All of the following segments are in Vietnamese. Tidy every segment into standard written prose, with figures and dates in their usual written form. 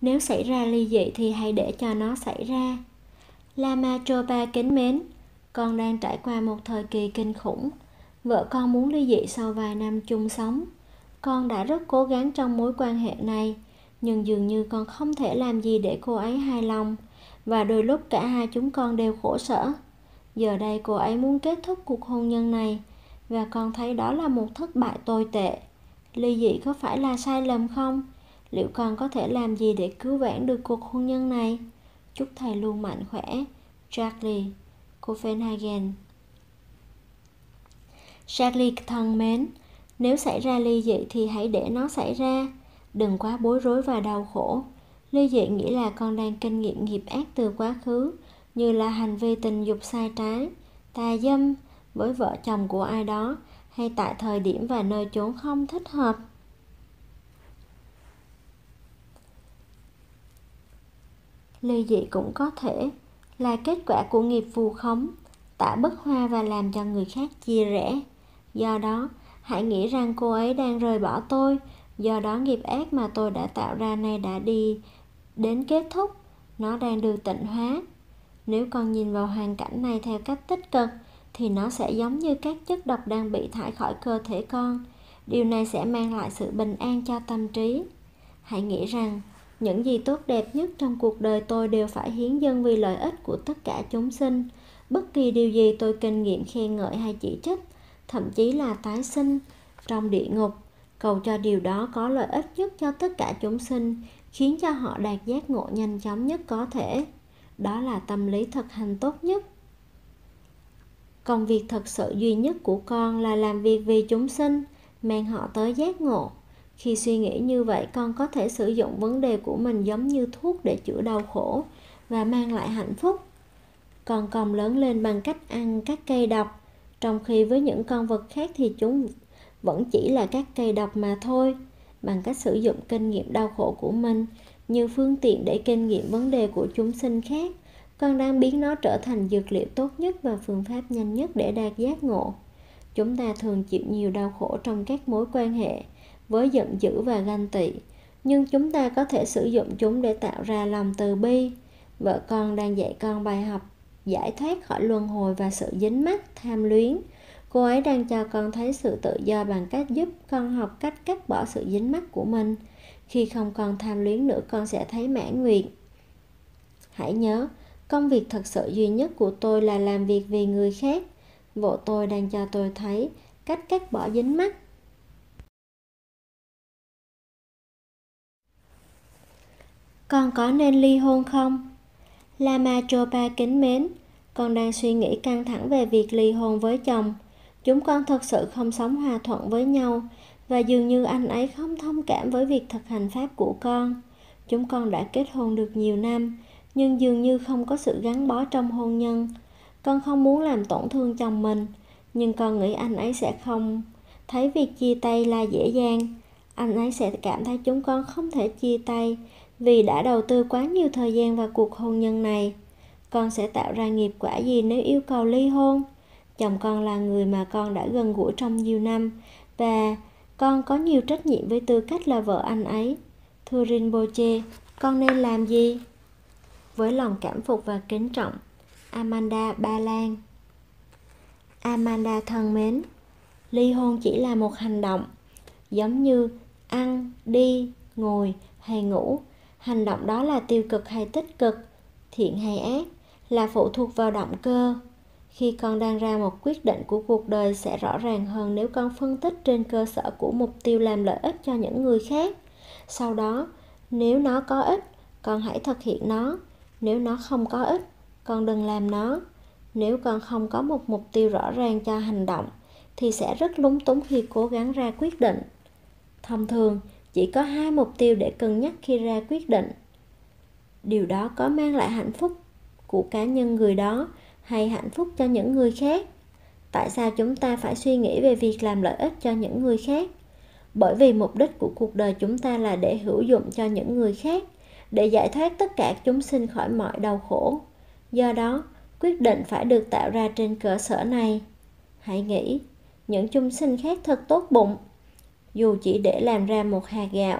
Nếu xảy ra ly dị thì hãy để cho nó xảy ra. Lama Chopa kính mến, con đang trải qua một thời kỳ kinh khủng. Vợ con muốn ly dị sau vài năm chung sống. Con đã rất cố gắng trong mối quan hệ này, nhưng dường như con không thể làm gì để cô ấy hài lòng, và đôi lúc cả hai chúng con đều khổ sở. Giờ đây cô ấy muốn kết thúc cuộc hôn nhân này, và con thấy đó là một thất bại tồi tệ. Ly dị có phải là sai lầm không? Liệu con có thể làm gì để cứu vãn được cuộc hôn nhân này? Chúc thầy luôn mạnh khỏe. Charlie Copenhagen. Charlie thân mến, nếu xảy ra ly dị thì hãy để nó xảy ra. Đừng quá bối rối và đau khổ. Ly dị nghĩa là con đang kinh nghiệm nghiệp ác từ quá khứ, như là hành vi tình dục sai trái, tà dâm với vợ chồng của ai đó, hay tại thời điểm và nơi chốn không thích hợp. Ly dị cũng có thể là kết quả của nghiệp vù khống, tạo bất hòa và làm cho người khác chia rẽ. Do đó, hãy nghĩ rằng cô ấy đang rời bỏ tôi, do đó nghiệp ác mà tôi đã tạo ra nay đã đi đến kết thúc, nó đang được tịnh hóa. Nếu con nhìn vào hoàn cảnh này theo cách tích cực, thì nó sẽ giống như các chất độc đang bị thải khỏi cơ thể con. Điều này sẽ mang lại sự bình an cho tâm trí. Hãy nghĩ rằng, những gì tốt đẹp nhất trong cuộc đời tôi đều phải hiến dâng vì lợi ích của tất cả chúng sinh. Bất kỳ điều gì tôi kinh nghiệm khen ngợi hay chỉ trích, thậm chí là tái sinh trong địa ngục, cầu cho điều đó có lợi ích nhất cho tất cả chúng sinh, khiến cho họ đạt giác ngộ nhanh chóng nhất có thể. Đó là tâm lý thực hành tốt nhất. Công việc thật sự duy nhất của con là làm việc vì chúng sinh, mang họ tới giác ngộ. Khi suy nghĩ như vậy, con có thể sử dụng vấn đề của mình giống như thuốc để chữa đau khổ và mang lại hạnh phúc. Con lớn lên bằng cách ăn các cây độc, trong khi với những con vật khác thì chúng vẫn chỉ là các cây độc mà thôi. Bằng cách sử dụng kinh nghiệm đau khổ của mình như phương tiện để kinh nghiệm vấn đề của chúng sinh khác, con đang biến nó trở thành dược liệu tốt nhất và phương pháp nhanh nhất để đạt giác ngộ. Chúng ta thường chịu nhiều đau khổ trong các mối quan hệ với giận dữ và ganh tị, nhưng chúng ta có thể sử dụng chúng để tạo ra lòng từ bi. Vợ con đang dạy con bài học giải thoát khỏi luân hồi và sự dính mắc, tham luyến. Cô ấy đang cho con thấy sự tự do bằng cách giúp con học cách cắt bỏ sự dính mắc của mình. Khi không còn tham luyến nữa, con sẽ thấy mãn nguyện. Hãy nhớ, công việc thật sự duy nhất của tôi là làm việc vì người khác. Vợ tôi đang cho tôi thấy cách cắt bỏ dính mắc. Con có nên ly hôn không? Lama Chopa kính mến, con đang suy nghĩ căng thẳng về việc ly hôn với chồng. Chúng con thật sự không sống hòa thuận với nhau, và dường như anh ấy không thông cảm với việc thực hành pháp của con. Chúng con đã kết hôn được nhiều năm, nhưng dường như không có sự gắn bó trong hôn nhân. Con không muốn làm tổn thương chồng mình, nhưng con nghĩ anh ấy sẽ không thấy việc chia tay là dễ dàng. Anh ấy sẽ cảm thấy chúng con không thể chia tay vì đã đầu tư quá nhiều thời gian vào cuộc hôn nhân này. Con sẽ tạo ra nghiệp quả gì nếu yêu cầu ly hôn? Chồng con là người mà con đã gần gũi trong nhiều năm, và con có nhiều trách nhiệm với tư cách là vợ anh ấy. Thưa Rinpoche, con nên làm gì? Với lòng cảm phục và kính trọng, Amanda Ba Lan. Amanda thân mến, ly hôn chỉ là một hành động, giống như ăn, đi, ngồi hay ngủ. Hành động đó là tiêu cực hay tích cực, thiện hay ác, là phụ thuộc vào động cơ. Khi con đang ra một quyết định của cuộc đời sẽ rõ ràng hơn nếu con phân tích trên cơ sở của mục tiêu làm lợi ích cho những người khác. Sau đó, nếu nó có ích, con hãy thực hiện nó. Nếu nó không có ích, con đừng làm nó. Nếu con không có một mục tiêu rõ ràng cho hành động, thì sẽ rất lúng túng khi cố gắng ra quyết định. Thông thường, chỉ có 2 mục tiêu để cân nhắc khi ra quyết định. Điều đó có mang lại hạnh phúc của cá nhân người đó hay hạnh phúc cho những người khác? Tại sao chúng ta phải suy nghĩ về việc làm lợi ích cho những người khác? Bởi vì mục đích của cuộc đời chúng ta là để hữu dụng cho những người khác, để giải thoát tất cả chúng sinh khỏi mọi đau khổ. Do đó, quyết định phải được tạo ra trên cơ sở này. Hãy nghĩ, những chúng sinh khác thật tốt bụng. Dù chỉ để làm ra một hạt gạo,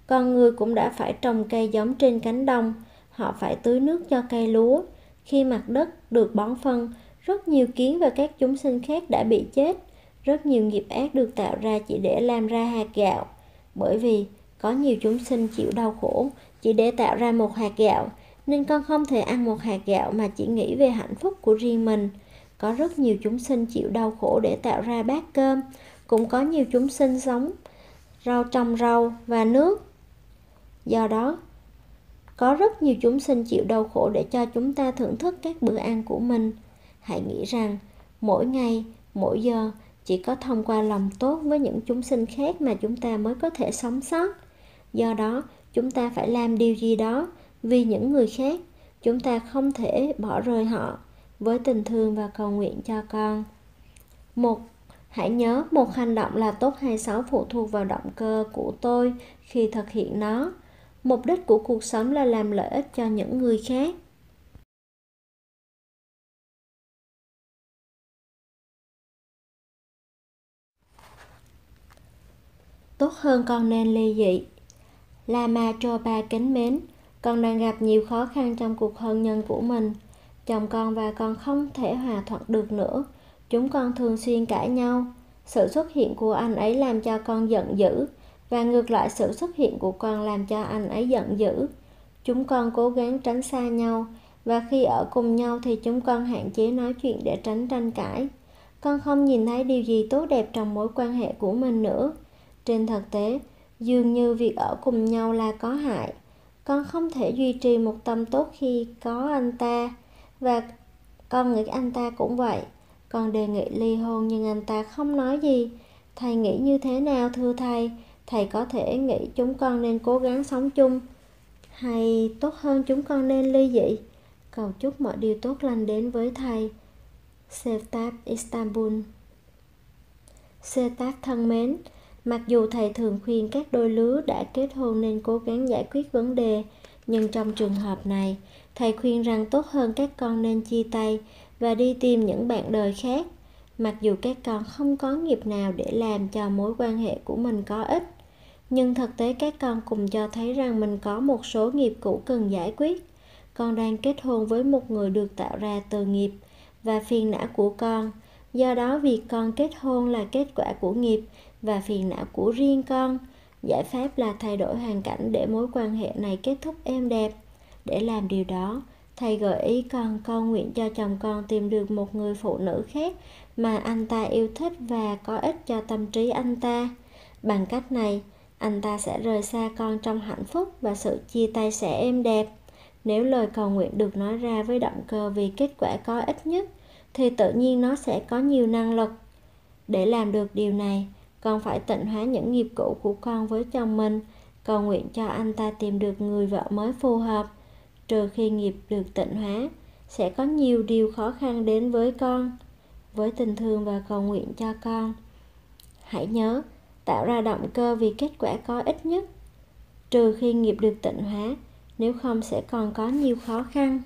Con người cũng đã phải trồng cây giống trên cánh đồng. Họ phải tưới nước cho cây lúa. Khi mặt đất được bón phân, rất nhiều kiến và các chúng sinh khác đã bị chết. Rất nhiều nghiệp ác được tạo ra chỉ để làm ra hạt gạo. Bởi vì có nhiều chúng sinh chịu đau khổ chỉ để tạo ra một hạt gạo, nên con không thể ăn một hạt gạo mà chỉ nghĩ về hạnh phúc của riêng mình. Có rất nhiều chúng sinh chịu đau khổ để tạo ra bát cơm. Cũng có nhiều chúng sinh sống trồng rau và nước. Do đó, có rất nhiều chúng sinh chịu đau khổ để cho chúng ta thưởng thức các bữa ăn của mình. Hãy nghĩ rằng, mỗi ngày, mỗi giờ, chỉ có thông qua lòng tốt với những chúng sinh khác mà chúng ta mới có thể sống sót. Do đó, chúng ta phải làm điều gì đó vì những người khác. Chúng ta không thể bỏ rơi họ. Với tình thương và cầu nguyện cho con. Hãy nhớ, một hành động là tốt hay xấu phụ thuộc vào động cơ của tôi khi thực hiện nó. Mục đích của cuộc sống là làm lợi ích cho những người khác. Tốt hơn con nên ly dị. Lama Chopa kính mến, con đang gặp nhiều khó khăn trong cuộc hôn nhân của mình. Chồng con và con không thể hòa thuận được nữa. Chúng con thường xuyên cãi nhau. Sự xuất hiện của anh ấy làm cho con giận dữ, và ngược lại sự xuất hiện của con làm cho anh ấy giận dữ. Chúng con cố gắng tránh xa nhau, và khi ở cùng nhau thì chúng con hạn chế nói chuyện để tránh tranh cãi. Con không nhìn thấy điều gì tốt đẹp trong mối quan hệ của mình nữa. Trên thực tế, dường như việc ở cùng nhau là có hại. Con không thể duy trì một tâm tốt khi có anh ta, và con nghĩ anh ta cũng vậy. Con đề nghị ly hôn nhưng anh ta không nói gì. Thầy nghĩ như thế nào thưa thầy? Thầy có thể nghĩ chúng con nên cố gắng sống chung, hay tốt hơn chúng con nên ly dị? Cầu chúc mọi điều tốt lành đến với thầy. Sevtap, Istanbul. Sevtap thân mến, mặc dù thầy thường khuyên các đôi lứa đã kết hôn nên cố gắng giải quyết vấn đề, nhưng trong trường hợp này, thầy khuyên rằng tốt hơn các con nên chia tay và đi tìm những bạn đời khác. Mặc dù các con không có nghiệp nào để làm cho mối quan hệ của mình có ích, nhưng thực tế các con cùng cho thấy rằng mình có một số nghiệp cũ cần giải quyết. Con đang kết hôn với một người được tạo ra từ nghiệp và phiền não của con. Do đó việc con kết hôn là kết quả của nghiệp và phiền não của riêng con. Giải pháp là thay đổi hoàn cảnh để mối quan hệ này kết thúc êm đẹp. Để làm điều đó, thầy gợi ý con cầu nguyện cho chồng con tìm được một người phụ nữ khác mà anh ta yêu thích và có ích cho tâm trí anh ta. Bằng cách này, anh ta sẽ rời xa con trong hạnh phúc và sự chia tay sẽ êm đẹp. Nếu lời cầu nguyện được nói ra với động cơ vì kết quả có ích nhất, thì tự nhiên nó sẽ có nhiều năng lực. Để làm được điều này, con phải tịnh hóa những nghiệp cũ của con với chồng mình, cầu nguyện cho anh ta tìm được người vợ mới phù hợp. Trừ khi nghiệp được tịnh hóa, sẽ có nhiều điều khó khăn đến với con. Với tình thương và cầu nguyện cho con. Hãy nhớ, tạo ra động cơ vì kết quả có ích nhất. Trừ khi nghiệp được tịnh hóa, nếu không sẽ còn có nhiều khó khăn.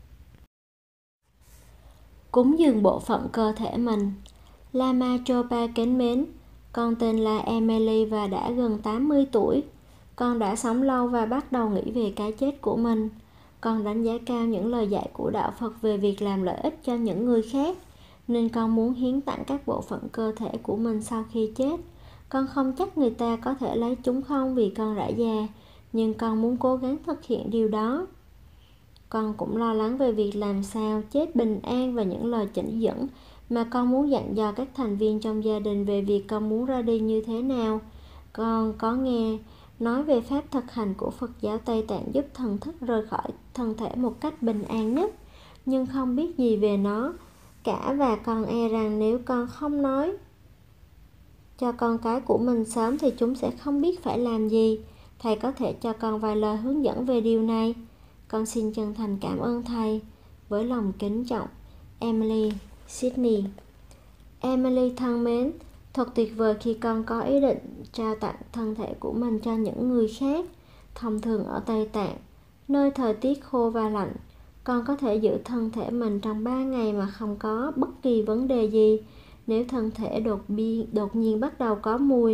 Cúng dường bộ phận cơ thể mình. Lama Chopa kính mến, con tên là Emily và đã gần 80 tuổi. Con đã sống lâu và bắt đầu nghĩ về cái chết của mình. Con đánh giá cao những lời dạy của Đạo Phật về việc làm lợi ích cho những người khác, nên con muốn hiến tặng các bộ phận cơ thể của mình sau khi chết. Con không chắc người ta có thể lấy chúng không vì con đã già, nhưng con muốn cố gắng thực hiện điều đó. Con cũng lo lắng về việc làm sao chết bình an và những lời chỉ dẫn mà con muốn dặn dò các thành viên trong gia đình về việc con muốn ra đi như thế nào. Con có nghe nói về pháp thực hành của Phật giáo Tây Tạng giúp thần thức rời khỏi thân thể một cách bình an nhất, nhưng không biết gì về nó cả, và con e rằng nếu con không nói cho con cái của mình sớm thì chúng sẽ không biết phải làm gì. Thầy có thể cho con vài lời hướng dẫn về điều này. Con xin chân thành cảm ơn thầy. Với lòng kính trọng, Emily, Sydney. Emily thân mến, thật tuyệt vời khi con có ý định trao tặng thân thể của mình cho những người khác. Thông thường ở Tây Tạng, nơi thời tiết khô và lạnh, con có thể giữ thân thể mình trong 3 ngày mà không có bất kỳ vấn đề gì. Nếu thân thể đột nhiên bắt đầu có mùi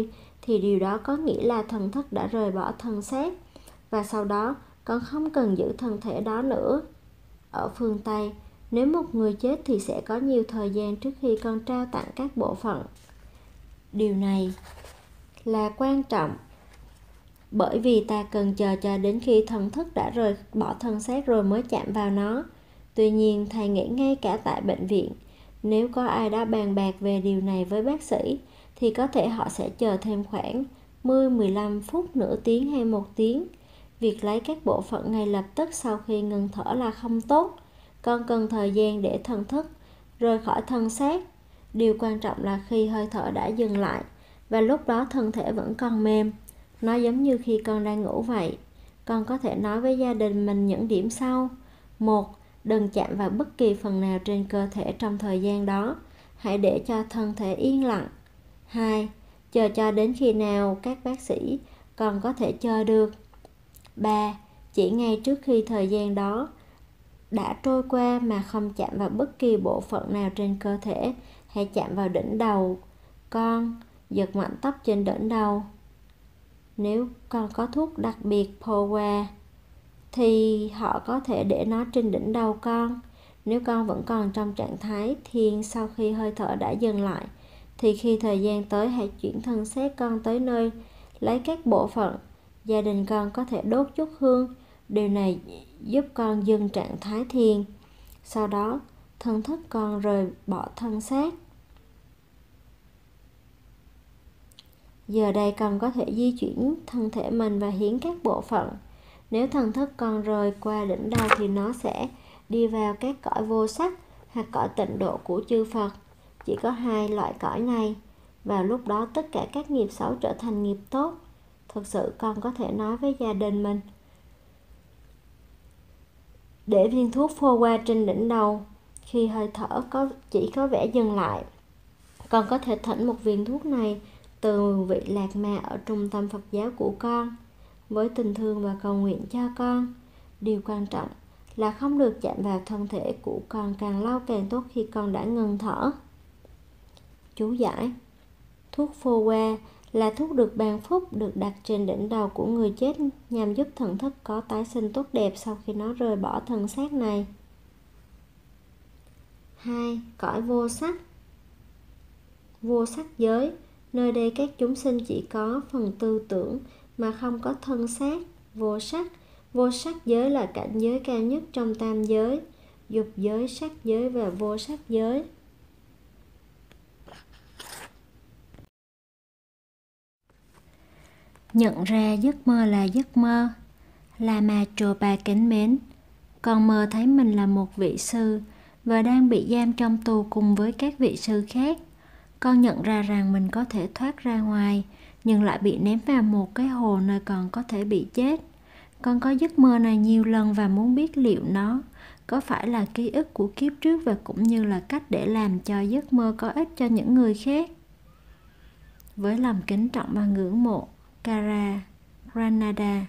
thì điều đó có nghĩa là thần thức đã rời bỏ thân xác, và sau đó con không cần giữ thân thể đó nữa. Ở phương Tây, nếu một người chết thì sẽ có nhiều thời gian trước khi con trao tặng các bộ phận. Điều này là quan trọng, bởi vì ta cần chờ cho đến khi thần thức đã rời bỏ thân xác rồi mới chạm vào nó. Tuy nhiên, thầy nghĩ ngay cả tại bệnh viện, nếu có ai đó bàn bạc về điều này với bác sĩ, thì có thể họ sẽ chờ thêm khoảng 10-15 phút, nửa tiếng hay 1 tiếng. Việc lấy các bộ phận ngay lập tức sau khi ngừng thở là không tốt. Con cần thời gian để thần thức rời khỏi thân xác. Điều quan trọng là khi hơi thở đã dừng lại, và lúc đó thân thể vẫn còn mềm. Nó giống như khi con đang ngủ vậy. Con có thể nói với gia đình mình những điểm sau. 1. Đừng chạm vào bất kỳ phần nào trên cơ thể trong thời gian đó. Hãy để cho thân thể yên lặng. 2. Chờ cho đến khi nào các bác sĩ còn có thể chờ được. 3. Chỉ ngay trước khi thời gian đó đã trôi qua mà không chạm vào bất kỳ bộ phận nào trên cơ thể. Hãy chạm vào đỉnh đầu con, giật mạnh tóc trên đỉnh đầu. Nếu con có thuốc đặc biệt Powa thì họ có thể để nó trên đỉnh đầu con. Nếu con vẫn còn trong trạng thái thiền sau khi hơi thở đã dừng lại, thì khi thời gian tới hãy chuyển thân xác con tới nơi lấy các bộ phận. Gia đình con có thể đốt chút hương. Điều này giúp con dừng trạng thái thiền. Sau đó, thân thức con rời bỏ thân xác. Giờ đây con có thể di chuyển thân thể mình và hiến các bộ phận. Nếu thần thức con rời qua đỉnh đầu thì nó sẽ đi vào các cõi vô sắc hoặc cõi tịnh độ của chư Phật. Chỉ có 2 loại cõi này. Vào lúc đó tất cả các nghiệp xấu trở thành nghiệp tốt. Thực sự con có thể nói với gia đình mình, để viên thuốc phô qua trên đỉnh đầu. Khi hơi thở chỉ có vẻ dừng lại, con có thể thỉnh một viên thuốc này từ vị Lạc Ma ở trung tâm Phật giáo của con, với tình thương và cầu nguyện cho con. Điều quan trọng là không được chạm vào thân thể của con, càng lâu càng tốt khi con đã ngừng thở. Chú giải: thuốc phô qua là thuốc được ban phúc, được đặt trên đỉnh đầu của người chết nhằm giúp thần thức có tái sinh tốt đẹp sau khi nó rời bỏ thân xác này. 2. Cõi vô sắc. Vô sắc giới. Nơi đây các chúng sinh chỉ có phần tư tưởng mà không có thân xác. Vô sắc. Vô sắc giới là cảnh giới cao nhất trong tam giới: dục giới, sắc giới và vô sắc giới. Nhận ra giấc mơ là giấc mơ. Lama Chopa kính mến, con mơ thấy mình là một vị sư và đang bị giam trong tù cùng với các vị sư khác. Con nhận ra rằng mình có thể thoát ra ngoài, nhưng lại bị ném vào một cái hồ nơi còn có thể bị chết. Con có giấc mơ này nhiều lần và muốn biết liệu nó có phải là ký ức của kiếp trước, và cũng như là cách để làm cho giấc mơ có ích cho những người khác. Với lòng kính trọng và ngưỡng mộ, Kara, Granada.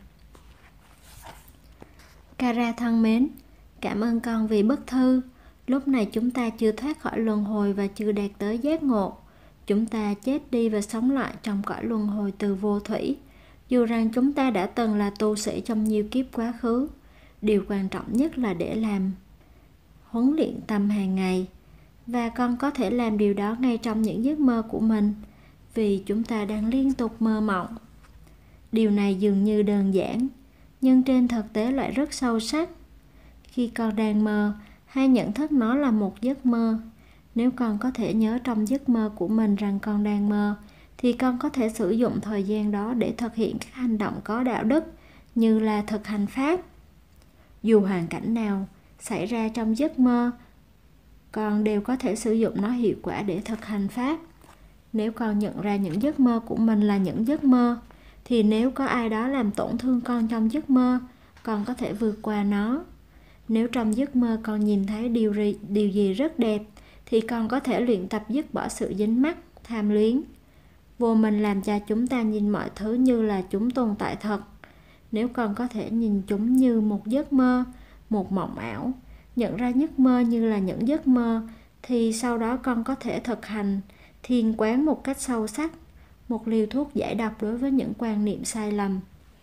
Kara thân mến, cảm ơn con vì bức thư. Lúc này chúng ta chưa thoát khỏi luân hồi và chưa đạt tới giác ngộ. Chúng ta chết đi và sống lại trong cõi luân hồi từ vô thủy. Dù rằng chúng ta đã từng là tu sĩ trong nhiều kiếp quá khứ, điều quan trọng nhất là để làm huấn luyện tâm hàng ngày. Và con có thể làm điều đó ngay trong những giấc mơ của mình, vì chúng ta đang liên tục mơ mộng. Điều này dường như đơn giản, nhưng trên thực tế lại rất sâu sắc. Khi con đang mơ, hãy nhận thức nó là một giấc mơ. Nếu con có thể nhớ trong giấc mơ của mình rằng con đang mơ, thì con có thể sử dụng thời gian đó để thực hiện các hành động có đạo đức, như là thực hành pháp. Dù hoàn cảnh nào xảy ra trong giấc mơ, con đều có thể sử dụng nó hiệu quả để thực hành pháp. Nếu con nhận ra những giấc mơ của mình là những giấc mơ, thì nếu có ai đó làm tổn thương con trong giấc mơ, con có thể vượt qua nó. Nếu trong giấc mơ con nhìn thấy điều gì rất đẹp, thì con có thể luyện tập dứt bỏ sự dính mắc, tham luyến. Vô minh làm cho chúng ta nhìn mọi thứ như là chúng tồn tại thật. Nếu con có thể nhìn chúng như một giấc mơ, một mộng ảo, nhận ra giấc mơ như là những giấc mơ, thì sau đó con có thể thực hành thiền quán một cách sâu sắc. một liều thuốc giải độc đối với những quan niệm sai lầm.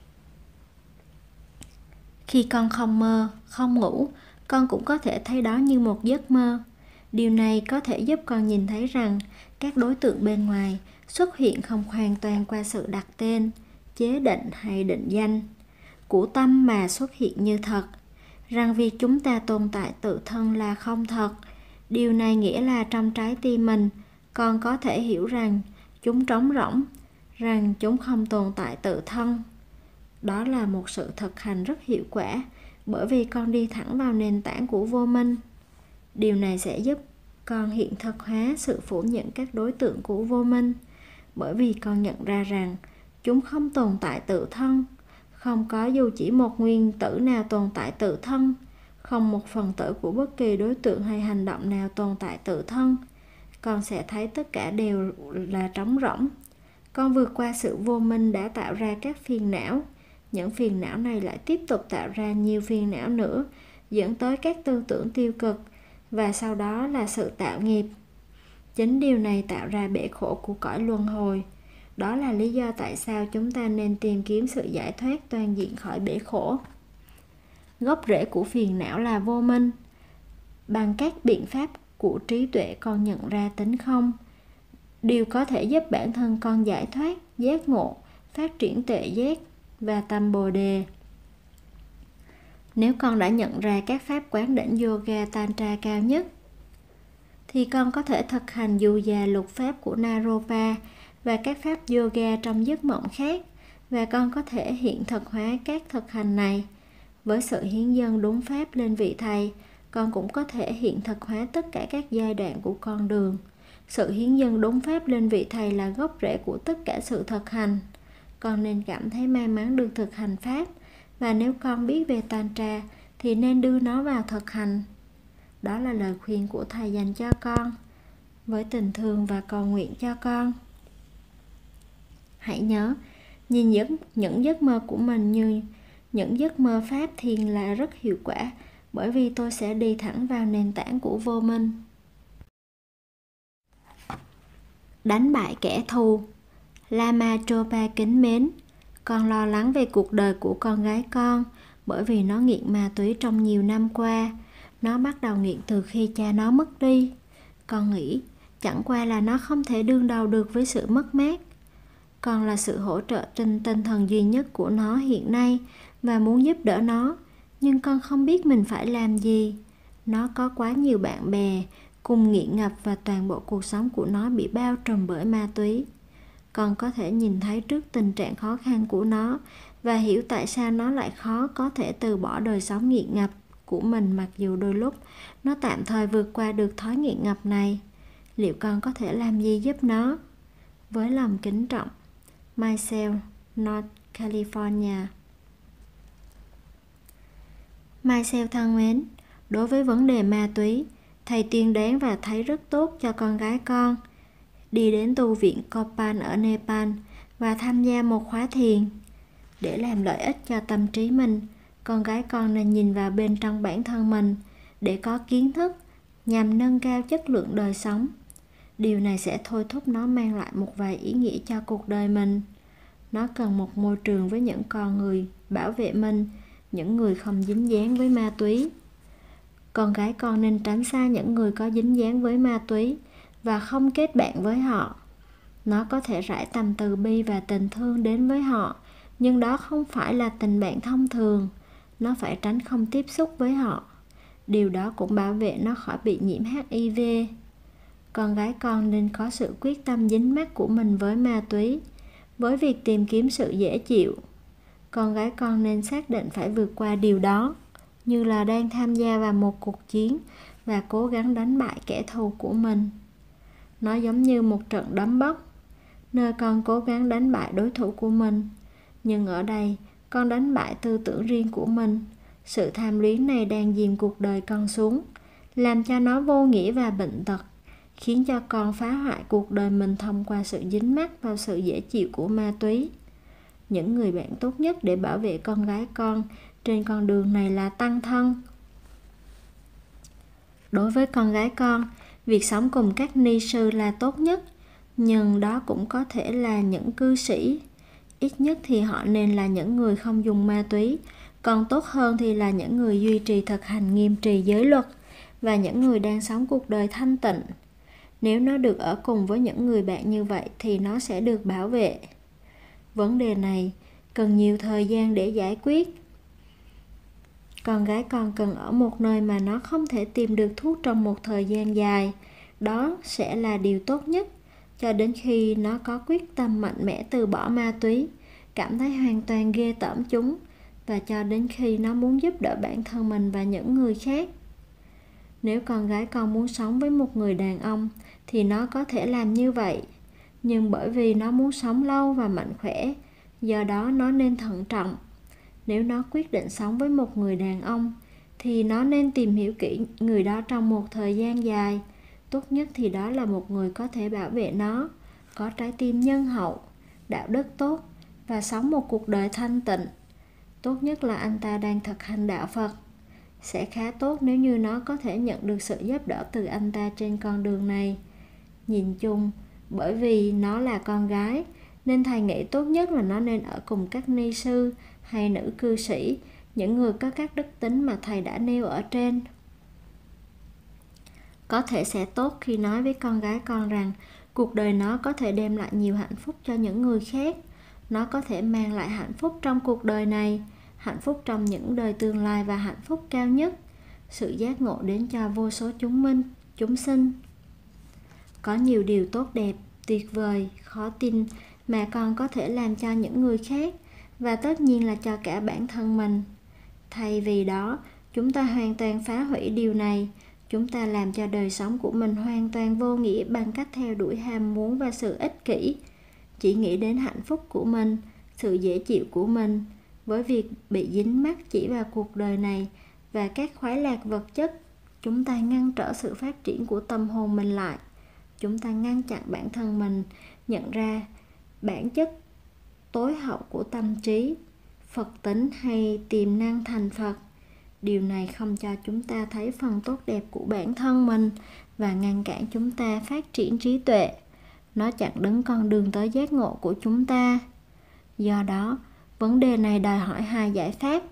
Khi con không mơ, không ngủ, con cũng có thể thấy đó như một giấc mơ. Điều này có thể giúp con nhìn thấy rằng các đối tượng bên ngoài xuất hiện không hoàn toàn qua sự đặt tên, chế định hay định danh của tâm mà xuất hiện như thật, rằng việc chúng ta tồn tại tự thân là không thật. Điều này nghĩa là trong trái tim mình, con có thể hiểu rằng chúng trống rỗng, rằng chúng không tồn tại tự thân. Đó là một sự thực hành rất hiệu quả, bởi vì con đi thẳng vào nền tảng của vô minh. Điều này sẽ giúp con hiện thực hóa sự phủ nhận các đối tượng của vô minh, bởi vì con nhận ra rằng chúng không tồn tại tự thân. Không có dù chỉ một nguyên tử nào tồn tại tự thân, không một phần tử của bất kỳ đối tượng hay hành động nào tồn tại tự thân. Con sẽ thấy tất cả đều là trống rỗng. Con vượt qua sự vô minh đã tạo ra các phiền não. Những phiền não này lại tiếp tục tạo ra nhiều phiền não nữa, dẫn tới các tư tưởng tiêu cực, và sau đó là sự tạo nghiệp. Chính điều này tạo ra bể khổ của cõi luân hồi. Đó là lý do tại sao chúng ta nên tìm kiếm sự giải thoát toàn diện khỏi bể khổ. Gốc rễ của phiền não là vô minh. Bằng các biện pháp của trí tuệ, con nhận ra tính không. Điều có thể giúp bản thân con giải thoát, giác ngộ, phát triển tuệ giác và tâm Bồ đề. Nếu con đã nhận ra các pháp quán đỉnh yoga tantra cao nhất, thì con có thể thực hành dù già lục pháp của Naropa và các pháp yoga trong giấc mộng khác, và con có thể hiện thực hóa các thực hành này. Với sự hiến dâng đúng pháp lên vị thầy, con cũng có thể hiện thực hóa tất cả các giai đoạn của con đường. Sự hiến dâng đúng pháp lên vị thầy là gốc rễ của tất cả sự thực hành. Con nên cảm thấy may mắn được thực hành pháp, và nếu con biết về Tantra thì nên đưa nó vào thực hành. Đó là lời khuyên của thầy dành cho con, với tình thương và cầu nguyện cho con. Hãy nhớ, nhìn những giấc mơ của mình như những giấc mơ pháp thiền là rất hiệu quả, bởi vì tôi sẽ đi thẳng vào nền tảng của vô minh. Đánh bại kẻ thù. Lama Chopa kính mến, con lo lắng về cuộc đời của con gái con, bởi vì nó nghiện ma túy trong nhiều năm qua. Nó bắt đầu nghiện từ khi cha nó mất đi. Con nghĩ chẳng qua là nó không thể đương đầu được với sự mất mát. Con là sự hỗ trợ trên tinh thần duy nhất của nó hiện nay và muốn giúp đỡ nó, nhưng con không biết mình phải làm gì. Nó có quá nhiều bạn bè cùng nghiện ngập và toàn bộ cuộc sống của nó bị bao trùm bởi ma túy. Con có thể nhìn thấy trước tình trạng khó khăn của nó và hiểu tại sao nó lại khó có thể từ bỏ đời sống nghiện ngập của mình, mặc dù đôi lúc nó tạm thời vượt qua được thói nghiện ngập này. Liệu con có thể làm gì giúp nó? Với lòng kính trọng, Michelle, North California. Michelle thân mến, đối với vấn đề ma túy, thầy tiên đoán và thấy rất tốt cho con gái con đi đến tu viện Kopan ở Nepal và tham gia một khóa thiền. Để làm lợi ích cho tâm trí mình, con gái con nên nhìn vào bên trong bản thân mình để có kiến thức nhằm nâng cao chất lượng đời sống. Điều này sẽ thôi thúc nó mang lại một vài ý nghĩa cho cuộc đời mình. Nó cần một môi trường với những con người bảo vệ mình, những người không dính dáng với ma túy. Con gái con nên tránh xa những người có dính dáng với ma túy và không kết bạn với họ. Nó có thể rải tầm từ bi và tình thương đến với họ, nhưng đó không phải là tình bạn thông thường. Nó phải tránh không tiếp xúc với họ. Điều đó cũng bảo vệ nó khỏi bị nhiễm HIV. Con gái con nên có sự quyết tâm dính mắc của mình với ma túy, với việc tìm kiếm sự dễ chịu. Con gái con nên xác định phải vượt qua điều đó, như là đang tham gia vào một cuộc chiến và cố gắng đánh bại kẻ thù của mình. Nó giống như một trận đấm bốc, nơi con cố gắng đánh bại đối thủ của mình. Nhưng ở đây, con đánh bại tư tưởng riêng của mình. Sự tham luyến này đang dìm cuộc đời con xuống, làm cho nó vô nghĩa và bệnh tật, khiến cho con phá hoại cuộc đời mình thông qua sự dính mắc vào sự dễ chịu của ma túy. Những người bạn tốt nhất để bảo vệ con gái con trên con đường này là tăng thân. Đối với con gái con, việc sống cùng các ni sư là tốt nhất, nhưng đó cũng có thể là những cư sĩ. Ít nhất thì họ nên là những người không dùng ma túy, còn tốt hơn thì là những người duy trì thực hành nghiêm trì giới luật và những người đang sống cuộc đời thanh tịnh. Nếu nó được ở cùng với những người bạn như vậy thì nó sẽ được bảo vệ. Vấn đề này cần nhiều thời gian để giải quyết. Con gái con cần ở một nơi mà nó không thể tìm được thuốc trong một thời gian dài. Đó sẽ là điều tốt nhất, cho đến khi nó có quyết tâm mạnh mẽ từ bỏ ma túy, cảm thấy hoàn toàn ghê tởm chúng, và cho đến khi nó muốn giúp đỡ bản thân mình và những người khác. Nếu con gái con muốn sống với một người đàn ông thì nó có thể làm như vậy, nhưng bởi vì nó muốn sống lâu và mạnh khỏe, do đó nó nên thận trọng. Nếu nó quyết định sống với một người đàn ông thì nó nên tìm hiểu kỹ người đó trong một thời gian dài. Tốt nhất thì đó là một người có thể bảo vệ nó, có trái tim nhân hậu, đạo đức tốt và sống một cuộc đời thanh tịnh. Tốt nhất là anh ta đang thực hành đạo Phật. Sẽ khá tốt nếu như nó có thể nhận được sự giúp đỡ từ anh ta trên con đường này. Nhìn chung, bởi vì nó là con gái, nên thầy nghĩ tốt nhất là nó nên ở cùng các ni sư hay nữ cư sĩ, những người có các đức tính mà thầy đã nêu ở trên. Có thể sẽ tốt khi nói với con gái con rằng cuộc đời nó có thể đem lại nhiều hạnh phúc cho những người khác. Nó có thể mang lại hạnh phúc trong cuộc đời này, hạnh phúc trong những đời tương lai và hạnh phúc cao nhất, sự giác ngộ đến cho vô số chúng sinh. Có nhiều điều tốt đẹp, tuyệt vời, khó tin mà con có thể làm cho những người khác, và tất nhiên là cho cả bản thân mình. Thay vì đó, chúng ta hoàn toàn phá hủy điều này. Chúng ta làm cho đời sống của mình hoàn toàn vô nghĩa bằng cách theo đuổi ham muốn và sự ích kỷ, chỉ nghĩ đến hạnh phúc của mình, sự dễ chịu của mình. Với việc bị dính mắc chỉ vào cuộc đời này và các khoái lạc vật chất, chúng ta ngăn trở sự phát triển của tâm hồn mình lại. Chúng ta ngăn chặn bản thân mình nhận ra bản chất tối hậu của tâm trí, Phật tính hay tiềm năng thành Phật. Điều này không cho chúng ta thấy phần tốt đẹp của bản thân mình và ngăn cản chúng ta phát triển trí tuệ. Nó chặn đứng con đường tới giác ngộ của chúng ta. Do đó, vấn đề này đòi hỏi hai giải pháp.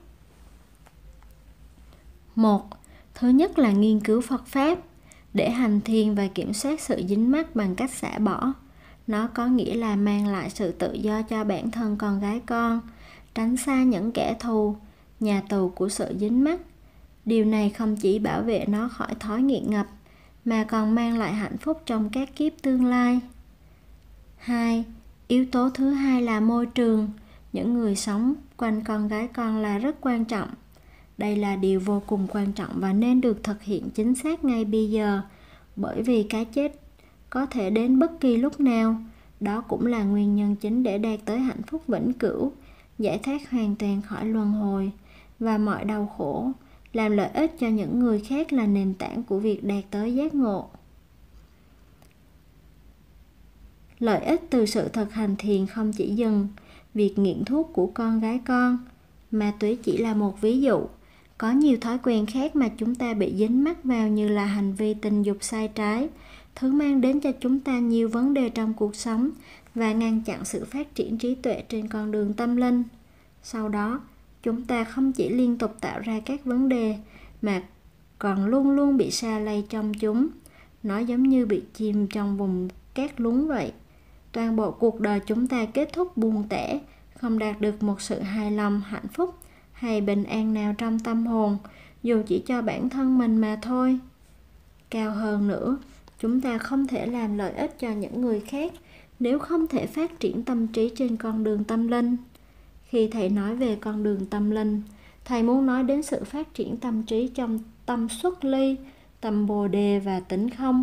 Một, thứ nhất là nghiên cứu Phật Pháp để hành thiền và kiểm soát sự dính mắc bằng cách xả bỏ. Nó có nghĩa là mang lại sự tự do cho bản thân con gái con, tránh xa những kẻ thù, nhà tù của sự dính mắc. Điều này không chỉ bảo vệ nó khỏi thói nghiện ngập, mà còn mang lại hạnh phúc trong các kiếp tương lai. 2. Yếu tố thứ hai là môi trường. Những người sống quanh con gái con là rất quan trọng. Đây là điều vô cùng quan trọng và nên được thực hiện chính xác ngay bây giờ, bởi vì cái chết có thể đến bất kỳ lúc nào. Đó cũng là nguyên nhân chính để đạt tới hạnh phúc vĩnh cửu, giải thoát hoàn toàn khỏi luân hồi và mọi đau khổ. Làm lợi ích cho những người khác là nền tảng của việc đạt tới giác ngộ. Lợi ích từ sự thực hành thiền không chỉ dừng việc nghiện thuốc của con gái con. Ma túy chỉ là một ví dụ. Có nhiều thói quen khác mà chúng ta bị dính mắc vào, như là hành vi tình dục sai trái, thứ mang đến cho chúng ta nhiều vấn đề trong cuộc sống và ngăn chặn sự phát triển trí tuệ trên con đường tâm linh. Sau đó, chúng ta không chỉ liên tục tạo ra các vấn đề mà còn luôn luôn bị sa lầy trong chúng. Nó giống như bị chìm trong vùng cát lún vậy. Toàn bộ cuộc đời chúng ta kết thúc buồn tẻ, không đạt được một sự hài lòng, hạnh phúc hay bình an nào trong tâm hồn, dù chỉ cho bản thân mình mà thôi. Cao hơn nữa, chúng ta không thể làm lợi ích cho những người khác nếu không thể phát triển tâm trí trên con đường tâm linh. Khi thầy nói về con đường tâm linh, thầy muốn nói đến sự phát triển tâm trí trong tâm xuất ly, tâm bồ đề và tĩnh không.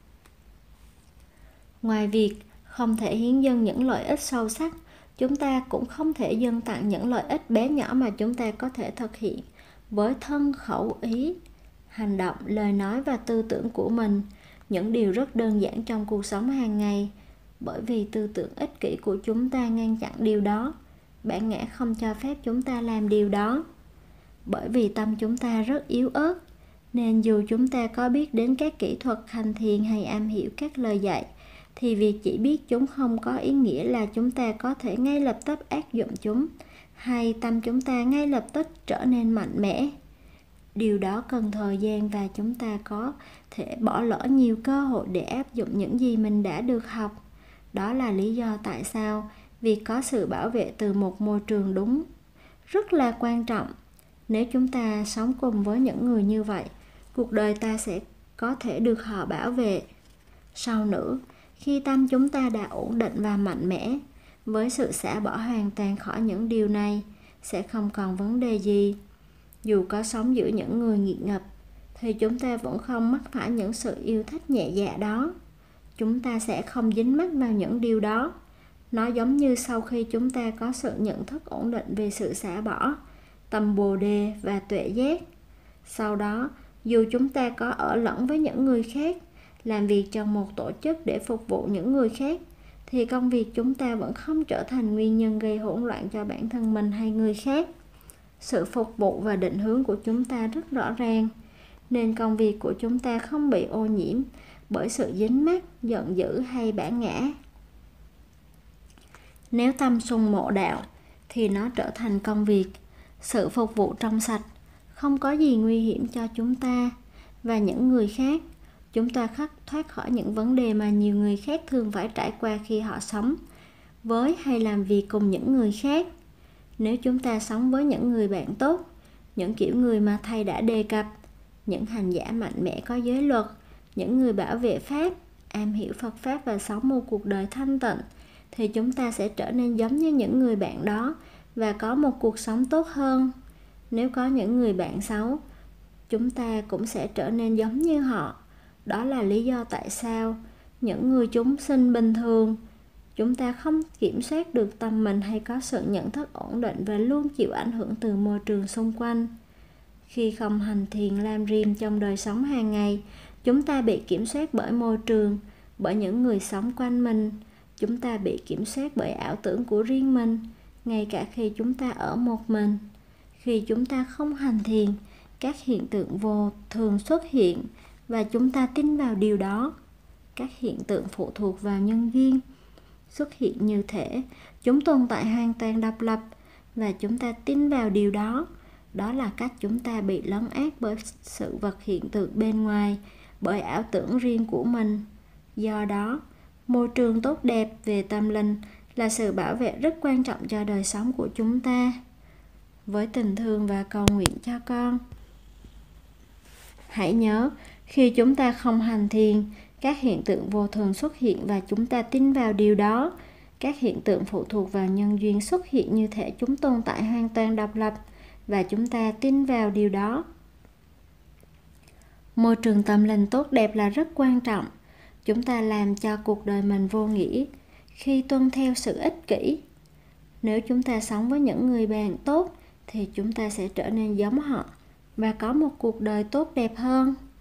Ngoài việc không thể hiến dâng những lợi ích sâu sắc, chúng ta cũng không thể dâng tặng những lợi ích bé nhỏ mà chúng ta có thể thực hiện với thân khẩu ý, hành động, lời nói và tư tưởng của mình, những điều rất đơn giản trong cuộc sống hàng ngày. Bởi vì tư tưởng ích kỷ của chúng ta ngăn chặn điều đó, bản ngã không cho phép chúng ta làm điều đó. Bởi vì tâm chúng ta rất yếu ớt, nên dù chúng ta có biết đến các kỹ thuật hành thiền hay am hiểu các lời dạy thì việc chỉ biết chúng không có ý nghĩa là chúng ta có thể ngay lập tức áp dụng chúng, hay tâm chúng ta ngay lập tức trở nên mạnh mẽ. Điều đó cần thời gian và chúng ta có thể bỏ lỡ nhiều cơ hội để áp dụng những gì mình đã được học. Đó là lý do tại sao việc có sự bảo vệ từ một môi trường đúng rất là quan trọng. Nếu chúng ta sống cùng với những người như vậy, cuộc đời ta sẽ có thể được họ bảo vệ. Sau nữa, khi tâm chúng ta đã ổn định và mạnh mẽ, với sự xả bỏ hoàn toàn khỏi những điều này, sẽ không còn vấn đề gì. Dù có sống giữa những người nghiện ngập, thì chúng ta vẫn không mắc phải những sự yêu thích nhẹ dạ đó. Chúng ta sẽ không dính mắc vào những điều đó. Nó giống như sau khi chúng ta có sự nhận thức ổn định về sự xả bỏ, tâm Bồ Đề và tuệ giác. Sau đó, dù chúng ta có ở lẫn với những người khác, làm việc trong một tổ chức để phục vụ những người khác, thì công việc chúng ta vẫn không trở thành nguyên nhân gây hỗn loạn cho bản thân mình hay người khác. Sự phục vụ và định hướng của chúng ta rất rõ ràng, nên công việc của chúng ta không bị ô nhiễm bởi sự dính mắc, giận dữ hay bản ngã. Nếu tâm sùng mộ đạo, thì nó trở thành công việc. Sự phục vụ trong sạch không có gì nguy hiểm cho chúng ta và những người khác. Chúng ta thoát khỏi những vấn đề mà nhiều người khác thường phải trải qua khi họ sống với hay làm việc cùng những người khác. Nếu chúng ta sống với những người bạn tốt, những kiểu người mà thầy đã đề cập, những hành giả mạnh mẽ có giới luật, những người bảo vệ pháp, am hiểu Phật pháp và sống một cuộc đời thanh tịnh, thì chúng ta sẽ trở nên giống như những người bạn đó và có một cuộc sống tốt hơn. Nếu có những người bạn xấu, chúng ta cũng sẽ trở nên giống như họ. Đó là lý do tại sao những người chúng sinh bình thường, chúng ta không kiểm soát được tâm mình hay có sự nhận thức ổn định và luôn chịu ảnh hưởng từ môi trường xung quanh. Khi không hành thiền lam rim trong đời sống hàng ngày, chúng ta bị kiểm soát bởi môi trường, bởi những người sống quanh mình. Chúng ta bị kiểm soát bởi ảo tưởng của riêng mình, ngay cả khi chúng ta ở một mình. Khi chúng ta không hành thiền, các hiện tượng vô thường xuất hiện và chúng ta tin vào điều đó. Các hiện tượng phụ thuộc vào nhân duyên xuất hiện như thể chúng tồn tại hoàn toàn độc lập và chúng ta tin vào điều đó. Đó là cách chúng ta bị lấn át bởi sự vật hiện tượng bên ngoài, bởi ảo tưởng riêng của mình. Do đó, môi trường tốt đẹp về tâm linh là sự bảo vệ rất quan trọng cho đời sống của chúng ta. Với tình thương và cầu nguyện cho con. Hãy nhớ, khi chúng ta không hành thiền, các hiện tượng vô thường xuất hiện và chúng ta tin vào điều đó. Các hiện tượng phụ thuộc vào nhân duyên xuất hiện như thể chúng tồn tại hoàn toàn độc lập và chúng ta tin vào điều đó. Môi trường tâm linh tốt đẹp là rất quan trọng. Chúng ta làm cho cuộc đời mình vô nghĩa khi tuân theo sự ích kỷ. Nếu chúng ta sống với những người bạn tốt, thì chúng ta sẽ trở nên giống họ và có một cuộc đời tốt đẹp hơn.